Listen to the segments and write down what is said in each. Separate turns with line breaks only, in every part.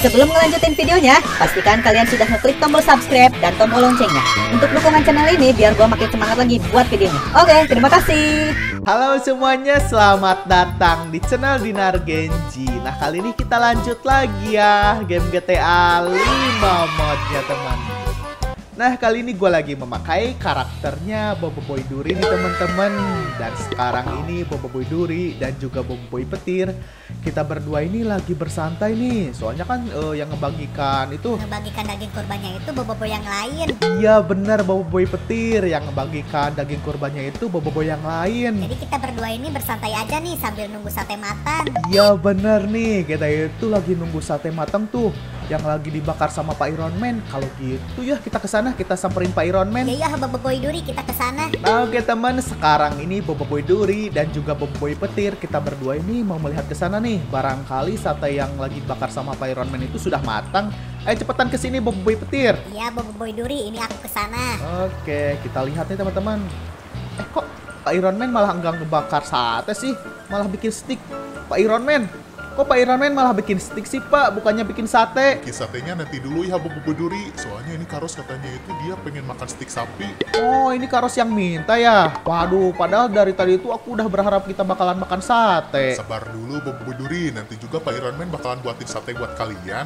Sebelum ngelanjutin videonya, pastikan kalian sudah ngeklik tombol subscribe dan tombol loncengnya untuk dukungan channel ini biar gua makin semangat lagi buat videonya. Oke, terima kasih.
Halo semuanya, selamat datang di channel Dinar Genji. Nah, kali ini kita lanjut lagi ya game GTA 5 modnya teman. Nah, kali ini gue lagi memakai karakternya Boboiboy Duri nih teman-teman. Dan sekarang ini Boboiboy Duri dan juga Boboiboy Petir, kita berdua ini lagi bersantai nih. Soalnya kan yang ngebagikan
daging kurbannya itu Boboiboy yang lain.
Iya benar, Boboiboy Petir yang ngebagikan daging kurbannya itu Boboiboy yang lain.
Jadi kita berdua ini bersantai aja nih sambil nunggu sate matang.
Iya benar nih, kita itu lagi nunggu sate matang tuh yang lagi dibakar sama Pak Iron Man. Kalau gitu ya kita kesana, kita samperin Pak Iron Man.
Iya Boboiboy Duri, kita kesana.
Nah oke teman, sekarang ini Boboiboy Duri dan juga Boboiboy Petir, kita berdua ini mau melihat ke sana nih. Barangkali sate yang lagi dibakar sama Pak Iron Man itu sudah matang. Ayo cepetan kesini Boboiboy Petir.
Iya Boboiboy Duri, ini aku kesana.
Oke, kita lihat nih teman-teman. Kok Pak Iron Man malah enggak ngebakar sate sih, malah bikin stick. Pak Iron Man, kok Pak Iron Man malah bikin stick sih Pak, bukannya bikin sate?
Bikin satenya nanti dulu ya Boboiboy Duri. Soalnya ini Karos katanya itu dia pengen makan stik sapi.
Oh ini Karos yang minta ya? Waduh, padahal dari tadi itu aku udah berharap kita bakalan makan sate.
Sabar dulu Boboiboy Duri, nanti juga Pak Iron Man bakalan buatin sate buat kalian.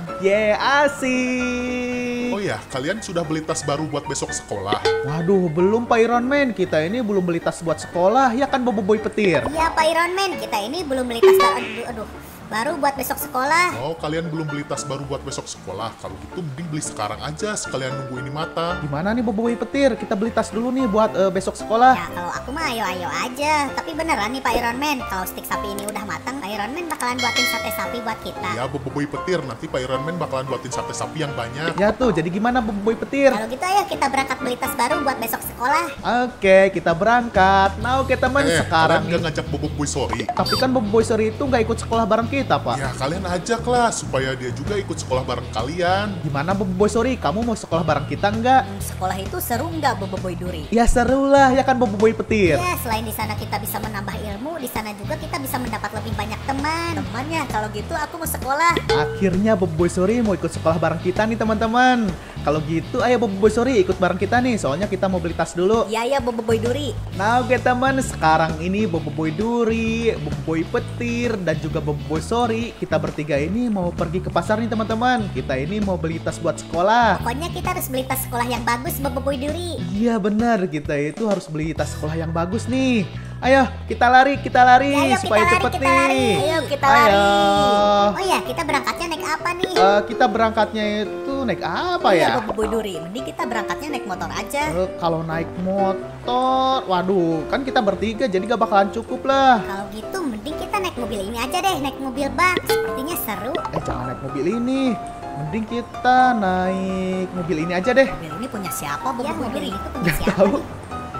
Asik.
Oh ya, kalian sudah beli tas baru buat besok sekolah?
Waduh, belum Pak Iron Man, kita ini belum beli tas buat sekolah, ya kan Boboiboy Petir?
Iya Pak Iron Man, kita ini belum beli tas baru buat besok sekolah.
Oh, kalian belum beli tas baru buat besok sekolah. Kalau gitu mending beli sekarang aja, sekalian nunggu ini matang.
Gimana nih Boboiboy Petir, kita beli tas dulu nih buat besok sekolah.
Ya kalau aku mah ayo-ayo aja. Tapi beneran nih Pak Iron Man, kalau stik sapi ini udah matang, Pak Iron Man bakalan buatin sate sapi buat kita.
Ya Boboiboy Petir, nanti Pak Iron Man bakalan buatin sate sapi yang banyak.
Ya tuh, jadi gimana Boboiboy Petir?
Kalau gitu ayo kita berangkat beli tas baru buat besok sekolah.
Oke, kita berangkat. Nah oke teman, sekarang
kalian gak ngajak Boboiboy Sori?
Tapi kan Boboiboy Sori itu nggak ikut sekolah bareng kita Pak.
Ya kalian ajak lah, supaya dia juga ikut sekolah bareng kalian.
Gimana Boboiboy Sori, kamu mau sekolah bareng kita nggak?
Sekolah itu seru nggak Boboiboy Duri?
Ya seru lah, ya kan Boboiboy Petir?
Ya selain di sana kita bisa menambah ilmu, di sana juga kita bisa mendapat lebih banyak teman.
Temannya, kalau gitu aku mau sekolah.
Akhirnya Boboiboy Sori mau ikut sekolah bareng kita nih teman-teman. Kalau gitu ayo Boboiboy Sori ikut bareng kita nih, soalnya kita mau beli tas dulu.
Iya Boboiboy Duri.
Nah oke teman, sekarang ini Boboiboy Duri, Boboiboy Petir, dan juga Boboiboy Sori, kita bertiga ini mau pergi ke pasar nih teman-teman. Kita ini mau beli tas buat sekolah.
Pokoknya kita harus beli tas sekolah yang bagus Boboiboy Duri.
Iya benar, kita itu harus beli tas sekolah yang bagus nih. Ayo kita lari
Ya, ayo,
supaya
kita
cepet
lari,
nih.
Ayo kita lari.
Oh ya, kita berangkatnya naik apa nih?
Kita berangkatnya itu naik apa
Iya
ya?
Boboiboy Duri, mending kita berangkatnya naik motor aja.
Kalau naik motor, waduh, kan kita bertiga jadi gak bakalan cukup lah.
Kalau gitu mending kita naik mobil ini aja deh, naik mobil bak. Sepertinya seru.
Jangan naik mobil ini. Mending kita naik mobil ini aja deh.
Mobil ini punya siapa
Ya
Boboiboy
mobil
Duri?
ini tuh punya siapa
Tahu.
nih?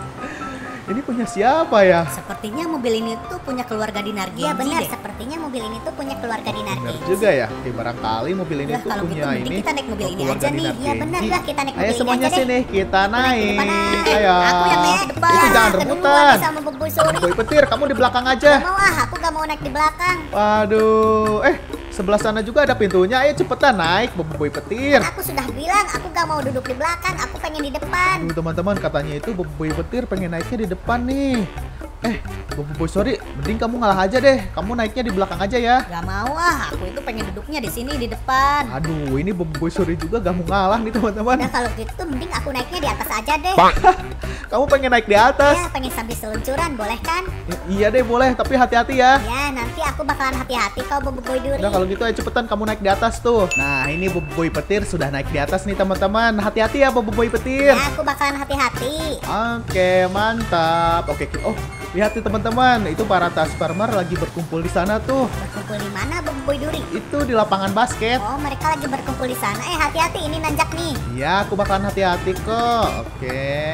Ini punya siapa ya?
Sepertinya mobil ini tuh punya keluarga Dinar Genji
Iya benar,
deh.
sepertinya mobil ini tuh punya keluarga Dinar
Bener
Genji.
juga ya. Barangkali mobil ini
Ya,
tuh
kalau
punya
gitu mending
ini.
kita naik mobil ini
keluarga
aja nih.
Dinar
Iya benar
Genji.
lah, kita naik mobil
Ayo
ini
semuanya
aja deh.
sini, kita naik. Ayo.
Aku yang naik di depan.
Itu jangan
Kedua
rebutan.
sama Boboiboy Sori.
Boy Petir, kamu di belakang aja.
Gak mau aku gak mau naik di belakang.
Waduh, sebelah sana juga ada pintunya. Ayo cepetan naik, Boboiboy Petir.
Aku sudah bilang aku gak mau duduk di belakang, aku pengen di depan.
Aduh teman-teman, katanya itu Boboiboy Petir pengen naiknya di depan nih. Boboiboy Sori, mending kamu ngalah aja deh. Kamu naiknya di belakang aja ya.
Gak mau aku itu pengen duduknya di sini di depan.
Aduh, ini Boboiboy Sori juga gak mau ngalah nih teman-teman.
Nah kalau gitu mending aku naiknya di atas aja deh.
Kamu pengen naik di atas?
Ya pengen sambil seluncuran, boleh kan?
Iya deh, boleh. Tapi hati-hati ya.
Ya nanti aku bakalan hati-hati kau Boboiboy Duri.
Udah kalau gitu ayo cepetan kamu naik di atas tuh. Nah ini Boboiboy Petir sudah naik di atas nih teman-teman. Hati-hati ya Boboiboy Petir.
Ya aku bakalan hati-hati.
Oke mantap. Oke lihat nih teman-teman, itu para Transformer lagi berkumpul di sana tuh.
Berkumpul di mana Boboiboy Duri?
Itu di lapangan basket.
Oh mereka lagi berkumpul di sana. Hati-hati ini nanjak nih.
Iya aku bakalan hati-hati kok. Oke.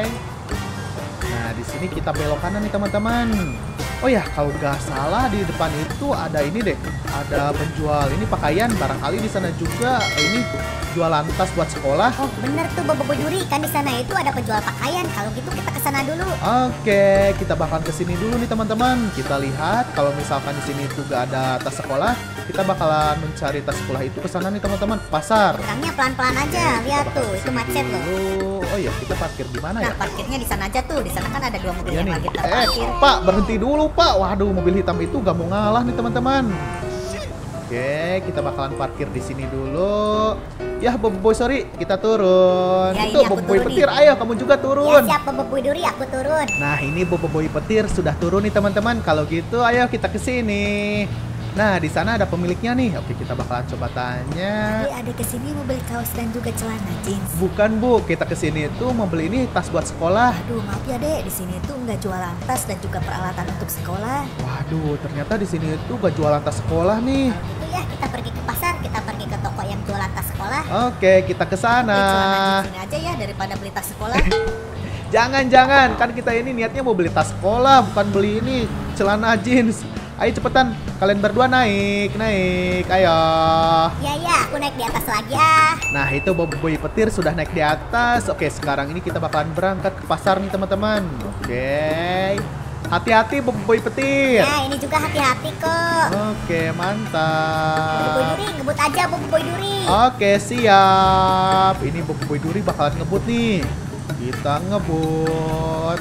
Nah di sini kita belok kanan nih teman-teman. Oh ya, kalau nggak salah di depan itu ada ini deh, ada penjual ini pakaian. Barangkali di sana juga ini jualan tas buat sekolah.
Oh bener tuh Boboiboy Duri, kan di sana itu ada penjual pakaian. Kalau gitu kita ke sana dulu.
Oke, kita bakal kesini dulu nih teman-teman. Kita lihat kalau misalkan di sini itu nggak ada tas sekolah, kita bakalan mencari tas sekolah itu ke sana nih teman-teman, ke pasar.
Orangnya pelan-pelan aja, lihat tuh, itu macet loh.
Oh iya, kita parkir di mana ya?
Nah, parkirnya di sana aja tuh. Di sana kan ada 2 mobil
Iya
yang
nih.
lagi terparkir.
Pak, berhenti dulu Pak. Waduh, mobil hitam itu gak mau ngalah nih teman-teman. Oke, kita bakalan parkir di sini dulu. Ya, Boboiboy sorry, kita turun.
Ya,
Itu
ini aku
Boboiboy
turun
petir,
nih.
ayo kamu juga
Ya
turun.
siap, Boboiboy Duri, aku turun.
Nah, ini Boboiboy petir sudah turun nih teman-teman. Kalau gitu, ayo kita ke sini. Nah, di sana ada pemiliknya nih. Oke, kita bakalan coba tanya.
Jadi ada kesini mau beli kaos dan juga celana jeans.
Bukan Bu, kita ke sini itu mau beli ini tas buat sekolah.
Aduh, maaf ya Dek, di sini tuh nggak jualan tas dan juga peralatan untuk sekolah.
Waduh, ternyata di sini itu gak jualan tas sekolah nih.
Itu ya, kita pergi ke pasar, kita pergi ke toko yang jualan tas sekolah.
Oke, kita ke sana.
Beli celana jeans ini aja ya daripada beli tas sekolah.
Jangan, kan kita ini niatnya mau beli tas sekolah, bukan beli ini celana jeans. Ayo cepetan, kalian berdua naik, ayo.
Ya, aku naik di atas lagi ya.
Nah, itu Boboiboy petir sudah naik di atas. Oke, sekarang ini kita bakalan berangkat ke pasar nih teman-teman. Oke, hati-hati Boboiboy petir.
Ya, ini juga hati-hati kok.
Oke, mantap.
Boboiboy Duri, ngebut aja Boboiboy Duri.
Oke, siap. Ini Boboiboy Duri bakalan ngebut nih. Kita ngebut.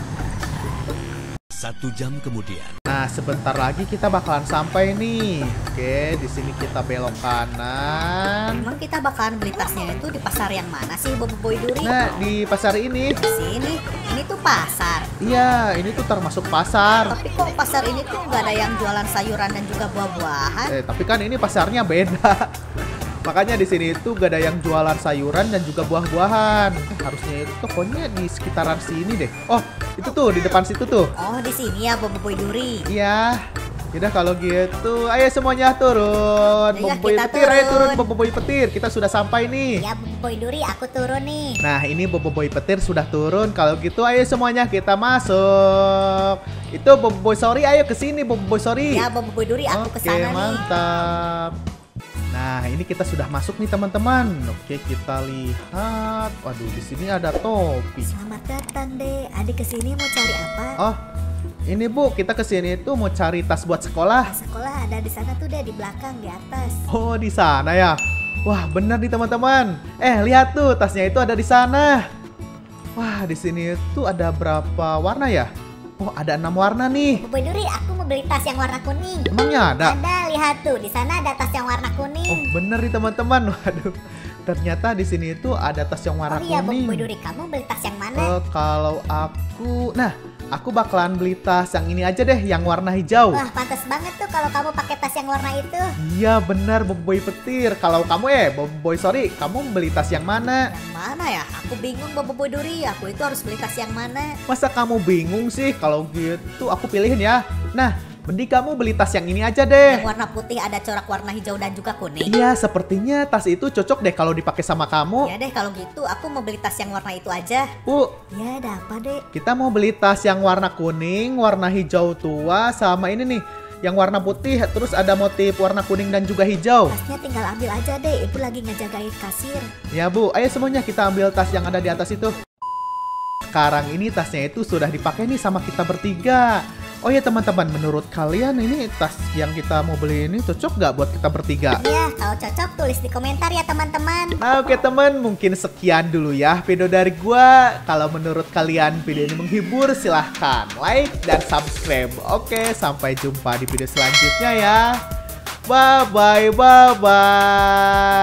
1 jam kemudian.
Nah, sebentar lagi kita bakalan sampai nih. Oke, di sini kita belok kanan.
Emang kita bakalan beli tasnya itu di pasar yang mana sih Boboiboy Duri?
Nah, di pasar ini.
Di sini, ini tuh pasar.
Iya, ini tuh termasuk pasar.
Tapi kok pasar ini tuh nggak ada yang jualan sayuran dan juga buah-buahan?
Tapi kan ini pasarnya beda. Makanya di sini itu gak ada yang jualan sayuran dan juga buah-buahan. Harusnya itu tokonya di sekitaran sini deh. Oh, itu tuh di depan situ tuh.
Oh, di sini ya Boboiboy Duri.
Iya. Yaudah kalau gitu, ayo semuanya turun.
Iya,
Boboiboy
kita
petir, ayo
turun.
turun Boboiboy petir. Kita sudah sampai nih.
Ya Boboiboy Duri, aku turun nih.
Nah, ini Boboiboy petir sudah turun. Kalau gitu ayo semuanya kita masuk. Itu Boboiboy sorry, ayo ke sini Boboiboy sorry.
Ya Boboiboy Duri, aku
Oke,
kesana nih.
mantap. Nah, ini kita sudah masuk nih teman-teman. Oke, kita lihat. Waduh, di sini ada topi.
Selamat datang Dek. Adik kesini mau cari apa?
Oh, ini Bu, kita kesini itu mau cari tas buat sekolah.
Nah, sekolah ada di sana tuh Dek, di belakang, di atas.
Oh, di sana ya. Wah, benar nih teman-teman. Lihat tuh, tasnya itu ada di sana. Wah, di sini itu ada berapa warna ya? Oh, ada 6 warna nih.
Boboiboy Duri, aku mau beli tas yang warna kuning.
Emangnya ada?
Ada, lihat tuh, di sana ada tas yang warna kuning.
Oh, bener nih teman-teman. Waduh, ternyata di sini itu ada tas yang warna
Oh iya,
kuning.
Boboiboy Duri, kamu beli tas yang mana?
Kalau aku bakalan beli tas yang ini aja deh, yang warna hijau.
Wah, pantas banget tuh kalau kamu pakai tas yang warna itu.
Iya benar, Boboiboy petir. Kalau kamu Boboiboy sorry, kamu beli tas yang mana?
Yang mana ya? Aku bingung Boboiboy Duri, aku itu harus beli tas yang mana?
Masa kamu bingung sih? Kalau gitu aku pilihin ya. Nah, mending kamu beli tas yang ini aja deh.
Yang warna putih ada corak warna hijau dan juga kuning.
Iya, sepertinya tas itu cocok deh kalau dipakai sama kamu.
Ya deh, kalau gitu aku mau beli tas yang warna itu aja.
Bu,
Ya, ada apa deh?
kita mau beli tas yang warna kuning, warna hijau tua, sama ini nih, yang warna putih, terus ada motif warna kuning dan juga hijau.
Tasnya tinggal ambil aja deh, ibu lagi ngejagain kasir.
Ya Bu, ayo semuanya kita ambil tas yang ada di atas itu. Sekarang ini tasnya itu sudah dipakai nih sama kita bertiga. Oh ya teman-teman, menurut kalian ini tas yang kita mau beli ini cocok nggak buat kita bertiga?
Ya, kalau cocok tulis di komentar ya teman-teman.
Nah, oke teman, mungkin sekian dulu ya video dari gua. Kalau menurut kalian video ini menghibur, silahkan like dan subscribe. Oke, sampai jumpa di video selanjutnya ya. Bye bye.